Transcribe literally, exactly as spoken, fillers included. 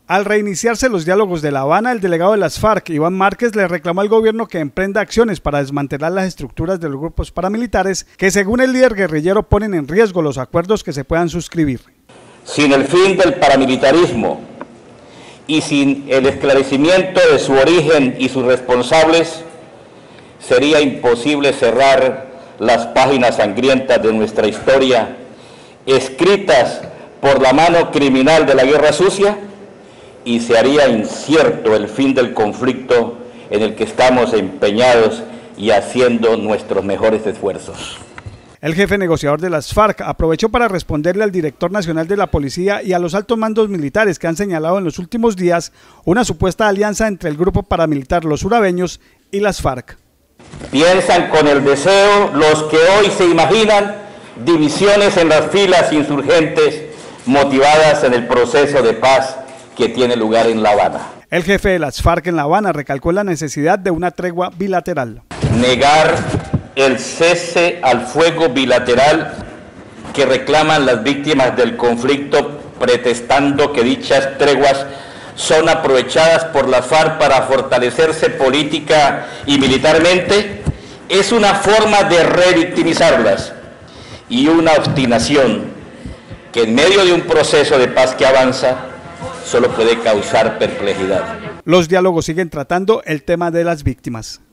Al reiniciarse los diálogos de La Habana, el delegado de las FARC, Iván Márquez, le reclamó al gobierno que emprenda acciones para desmantelar las estructuras de los grupos paramilitares que, según el líder guerrillero, ponen en riesgo los acuerdos que se puedan suscribir. Sin el fin del paramilitarismo y sin el esclarecimiento de su origen y sus responsables, sería imposible cerrar las páginas sangrientas de nuestra historia, escritas por la mano criminal de la guerra sucia, y se haría incierto el fin del conflicto en el que estamos empeñados y haciendo nuestros mejores esfuerzos. El jefe negociador de las FARC aprovechó para responderle al director nacional de la policía y a los altos mandos militares que han señalado en los últimos días una supuesta alianza entre el grupo paramilitar Los Urabeños y las FARC. Piensan con el deseo los que hoy se imaginan divisiones en las filas insurgentes motivadas en el proceso de paz que tiene lugar en La Habana. El jefe de las FARC en La Habana recalcó la necesidad de una tregua bilateral. Negar el cese al fuego bilateral que reclaman las víctimas del conflicto, pretextando que dichas treguas son aprovechadas por las FARC para fortalecerse política y militarmente, es una forma de revictimizarlas y una obstinación que en medio de un proceso de paz que avanza solo puede causar perplejidad. Los diálogos siguen tratando el tema de las víctimas.